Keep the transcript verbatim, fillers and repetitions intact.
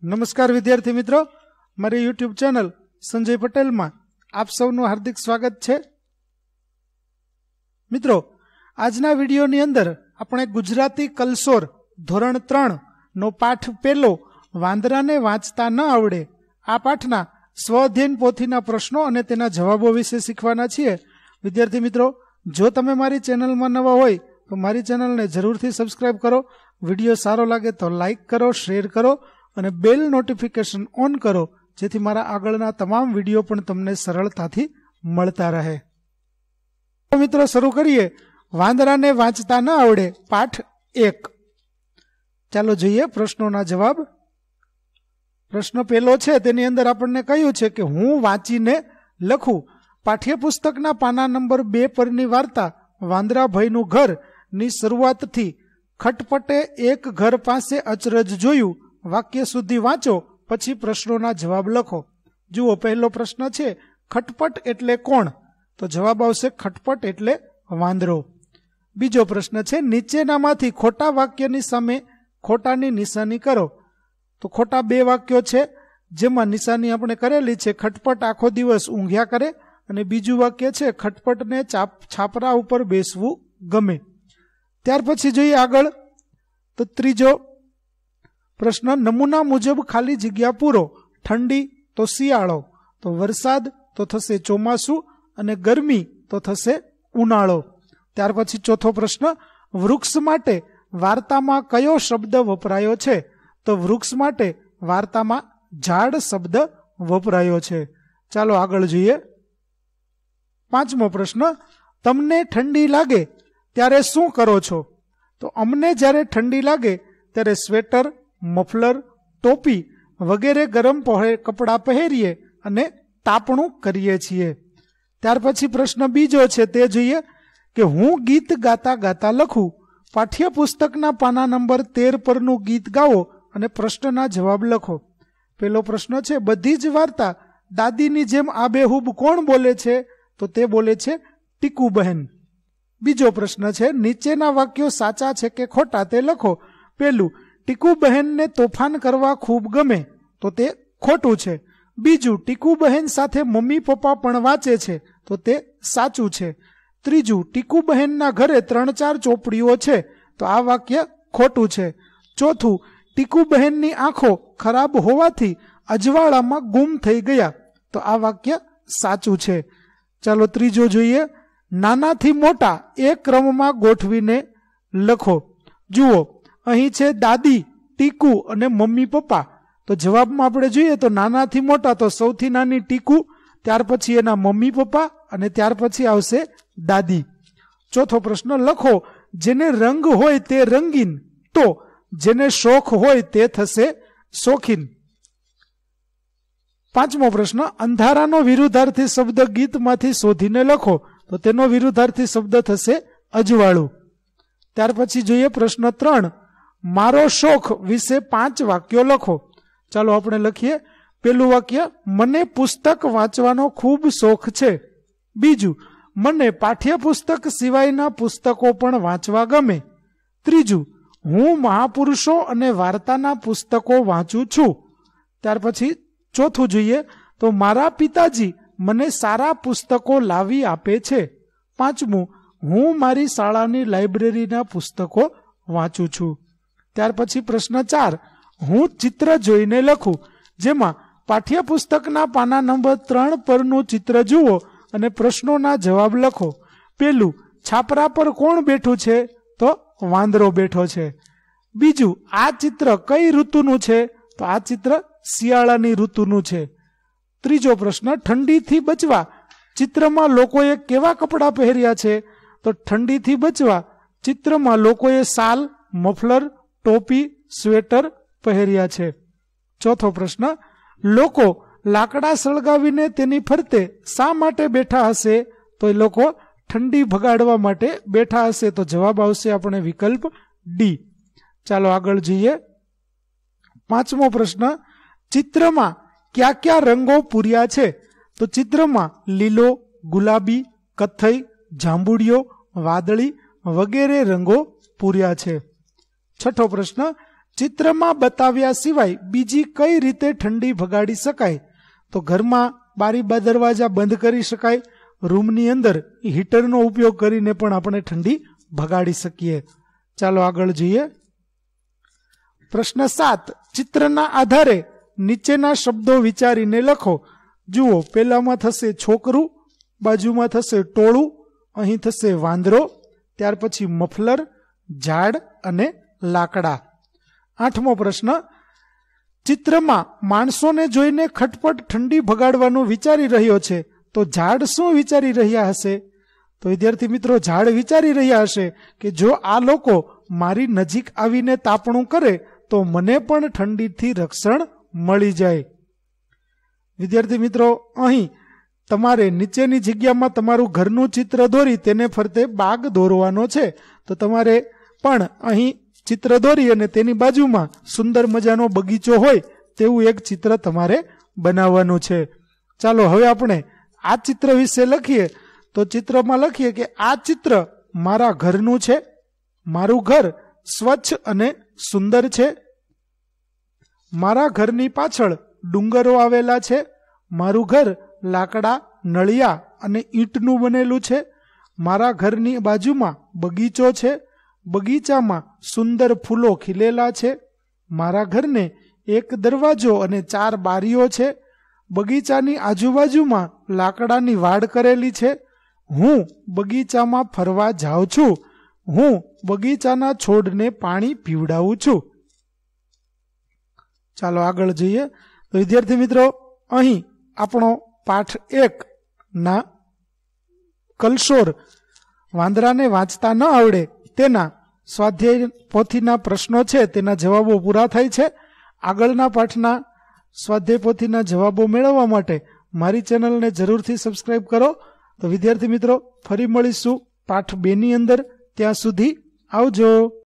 નમસ્કાર વિદ્યાર્થી મિત્રો, મારી યુટ્યુબ ચેનલ સંજય પટેલમાં આપ સૌનું હાર્દિક સ્વાગત છે। મિત્રો, આજના વિડીયોની અંદર આપણે ગુજરાતી કલસોર ધોરણ ત્રણ નો પાઠ પહેલો વાંદરાને વાંચતા ન આવડે આ પાઠના સ્વઅધ્યયન પોથીના પ્રશ્નો અને તેના જવાબો વિશે શીખવાના છીએ। વિદ્યાર્થી મિત્રો, જો તમે મારી ચેનલમાં નવા હોય તો મારી ચેનલને જરૂરથી સબસ્ક્રાઇબ કરો। વિડીયો સારો લાગે તો લાઇક કરો, શેર કરો અને બેલ નોટિફિકેશન ઓન કરો, જેથી મારા આગળના તમામ વિડીયો પણ તમને સરળતાથી મળતા રહે। તો મિત્રો, શરૂ કરીએ વાંદરાને વાંચતા ન આવડે પાઠ એક। ચાલો જોઈએ પ્રશ્નોના જવાબ। પ્રશ્ન પહેલો છે, તેની અંદર આપણને કહ્યું છે કે હું વાંચીને લખું। પાઠ્યપુસ્તકના પાના નંબર બે પરની વાર્તા વાંદરાભાઈનું ઘર ની શરૂઆતથી ખટપટે એક ઘર પાસે અચરજ જોયું વાક્ય સુધી વાંચો, પછી પ્રશ્નોના જવાબ લખો। જુઓ, પહેલો પ્રશ્ન છે ખટપટ એટલે કોણ? તો જવાબ આવશે ખટપટ એટલે વાંદરો। બીજો પ્રશ્ન છે નીચેનામાંથી ખોટા વાક્યની સામે ખોટાની નિશાની કરો। તો ખોટા બે વાક્યો છે, જેમાં નિશાની આપણે કરેલી છે ખટપટ આખો દિવસ ઊંઘ્યા કરે, અને બીજું વાક્ય છે ખટપટને ચાપ છાપરા ઉપર બેસવું ગમે। ત્યાર પછી જોઈએ આગળ, તો ત્રીજો પ્રશ્ન નમૂના મુજબ ખાલી જગ્યા પૂરો। ઠંડી તો શિયાળો, તો વરસાદ તો થશે ચોમાસું, અને ગરમી તો થશે ઉનાળો। ત્યાર પછી ચોથો પ્રશ્ન વૃક્ષ માટે વાર્તામાં કયો શબ્દ વપરાયો છે? તો વૃક્ષ માટે વાર્તામાં ઝાડ શબ્દ વપરાયો છે। ચાલો આગળ જોઈએ। પાંચમો પ્રશ્ન તમને ઠંડી લાગે ત્યારે શું કરો છો? તો અમને જ્યારે ઠંડી લાગે ત્યારે સ્વેટર, મફલર, ટોપી વગેરે ગરમ કપડાં પહેરીએ અને તાપણું કરીએ છીએ। ત્યાર પછી પ્રશ્ન બીજો છે, તે જોઈએ કે હું ગીત ગાતા ગાતા લખું। પાઠ્યપુસ્તકના પાના નંબર તેર પરનું ગીત ગાવો અને પ્રશ્નના જવાબ લખો। પેલો પ્રશ્ન છે બધી જ વાર્તા દાદીની જેમ આબેહૂબ કોણ બોલે છે? તો તે બોલે છે ટીકુ બહેન। બીજો પ્રશ્ન છે નીચેના વાક્યો સાચા છે કે ખોટા તે લખો। પેલું, ટીકુ બહેનને તોફાન કરવા ખૂબ ગમે, તો તે ખોટું છે। બીજું, ટીકુ બહેન સાથે મમ્મી પપ્પા પણ વાંચે છે, તો તે સાચું છે। ત્રીજું, ટીકુ બહેનના ઘરે ત્રણ ચાર ચોપડીઓ છે, તો આ વાક્ય ખોટું છે। ચોથું, ટીકુ બહેનની આંખો ખરાબ હોવાથી અજવાળામાં ગુમ થઈ ગયા, તો આ વાક્ય સાચું છે। ચાલો ત્રીજો જોઈએ, નાનાથી મોટા એક ક્રમમાં ગોઠવીને લખો। જુઓ, અહીં છે દાદી, ટીકુ અને મમ્મી પપ્પા। તો જવાબમાં આપણે જોઈએ તો નાનાથી મોટા તો સૌથી નાની ટીકુ, ત્યાર પછી એના મમ્મી પપ્પા, અને ત્યાર પછી આવશે દાદી। ચોથો પ્રશ્ન લખો જેને રંગ હોય તે રંગીન, તો જેને શોખ હોય તે થશે શોખીન। પાંચમો પ્રશ્ન અંધારાનો વિરુદ્ધાર્થી શબ્દ ગીતમાંથી શોધીને લખો। તો તેનો વિરુદ્ધાર્થી શબ્દ થશે અજવાળું। ત્યાર પછી જોઈએ પ્રશ્ન ત્રણ, મારો શોખ વિશે પાંચ વાક્યો લખો। ચાલો આપણે લખીએ। પેલું વાક્ય, મને પુસ્તક વાંચવાનો ખૂબ શોખ છે। બીજું, મને પાઠ્યપુસ્તક સિવાયના પુસ્તકો પણ વાંચવા ગમે। ત્રીજું, હું મહાપુરુષો અને વાર્તાના પુસ્તકો વાંચું છું। ત્યાર પછી ચોથું જોઈએ, તો મારા પિતાજી મને સારા પુસ્તકો લાવી આપે છે। પાંચમું, હું મારી શાળાની લાઇબ્રેરીના પુસ્તકો વાંચું છું। ત્યાર પછી પ્રશ્ન ચાર, હું ચિત્ર જોઈને લખું, જેમાં પાઠ્યપુસ્તકના પાના નંબર ત્રણ પરનું ચિત્ર જુઓ અને પ્રશ્નોના જવાબ લખો। પેલું, છાપરા પર કોણ બેઠું છે? તો વાંદરો બેઠો છે। બીજું, આ ચિત્ર કઈ ઋતુનું છે? તો આ ચિત્ર શિયાળાની ઋતુનું છે। ત્રીજો પ્રશ્ન, ઠંડીથી બચવા ચિત્રમાં લોકોએ કેવા કપડાં પહેર્યા છે? તો ઠંડીથી બચવા ચિત્રમાં લોકોએ શાલ, મફલર, ટોપી, સ્વેટર પહેર્યા છે। ચોથો પ્રશ્ન, લોકો લાકડા સળગાવીને તેની ફરતે શા માટે બેઠા હશે? તો એ લોકો ઠંડી ભગાડવા માટે બેઠા હશે। તો જવાબ આવશે આપણે વિકલ્પ ડી। ચાલો આગળ જઈએ। પાંચમો પ્રશ્ન, ચિત્રમાં કયા કયા રંગો પૂર્યા છે? તો ચિત્રમાં લીલો, ગુલાબી, કથ્થઈ, જાંબુડિયો, વાદળી વગેરે રંગો પૂર્યા છે। છઠ્ઠો પ્રશ્ન, ચિત્રમાં બતાવ્યા સિવાય બીજી કઈ રીતે ઠંડી ભગાડી શકાય? તો ઘરમાં બારી બા દરવાજા બંધ કરી શકાય, રૂમની અંદર હીટરનો ઉપયોગ કરીને પણ આપણે ઠંડી ભગાડી શકીએ. ચાલો આગળ જોઈએ. પ્રશ્ન સાત. ચિત્રના આધારે નીચેના શબ્દો વિચારીને લખો. જુઓ, પેલામાં થશે છોકરું, બાજુમાં થશે ટોળું, અહીં થશે વાંદરો, ત્યાર પછી મફલર, ઝાડ અને લાકડા. આઠમો પ્રશ્ન. ચિત્રમાં માણસોને જોઈને ખટપટ ઠંડી ભગાડવાનું વિચારી રહ્યો છે, તો ઝાડ શું વિચારી રહ્યા હશે? તો વિદ્યાર્થી મિત્રો, ઝાડ વિચારી રહ્યા હશે કે જો આ લોકો મારી નજીક આવીને તાપણું કરે તો મને પણ ઠંડીથી રક્ષણ મળી જાય. વિદ્યાર્થી મિત્રો, અહીં તમારે નીચેની જગ્યામાં તમારું ઘરનું ચિત્ર દોરી તેને ફરતે બાગ દોરવાનો છે. તો તમારે પણ અહીં ચિત્ર દોરી અને તેની બાજુમાં સુંદર મજાનો બગીચો હોય તેવું એક ચિત્ર તમારે બનાવવાનું છે. ચાલો હવે આપણે આ ચિત્ર વિશે લખીએ. તો ચિત્રમાં લખીએ કે આ ચિત્ર મારા ઘરનું છે. મારું ઘર સ્વચ્છ અને સુંદર છે. મારા ઘરની પાછળ ડુંગરો આવેલા છે. મારું ઘર લાકડા, નળિયા અને ઈંટનું બનેલું છે. મારા ઘરની બાજુમાં બગીચો છે. બગીચામાં સુંદર ફૂલો ખીલેલા છે. મારા ઘરને એક દરવાજો અને ચાર બારીઓ છે. બગીચાની આજુબાજુમાં લાકડાની વાડ કરેલી છે. હું બગીચામાં ફરવા જાઉં છું. હું બગીચાના છોડને પાણી પીવડાવું છું. ચાલો આગળ જઈએ. તો વિદ્યાર્થી મિત્રો, અહીં આપણો પાઠ એક ના કલશોર વાંદરાને વાંચતા ન આવડે તેના સ્વાધ્યાય પોથીના પ્રશ્નો છે તેના જવાબો પૂરા થાય છે. આગળના પાઠના સ્વાધ્યાય પોથીના જવાબો મેળવવા માટે મારી ચેનલને જરૂરથી સબસ્ક્રાઇબ કરો. તો વિદ્યાર્થી મિત્રો, ફરી મળીશું પાઠ બે ની અંદર. ત્યાં સુધી આવજો.